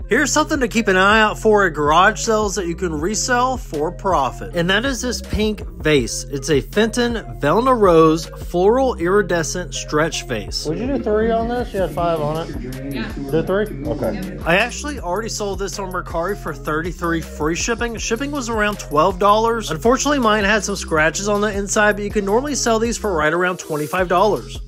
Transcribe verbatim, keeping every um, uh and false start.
Here's something to keep an eye out for at garage sales that you can resell for profit. And that is this pink vase. It's a Fenton Velna Rose floral iridescent stretch vase. Would you do three on this? You had five on it. Yeah. Do three? Okay. I actually already sold this on Mercari for thirty-three dollars free shipping. Shipping was around twelve dollars. Unfortunately, mine had some scratches on the inside, but you can normally sell these for right around twenty-five dollars.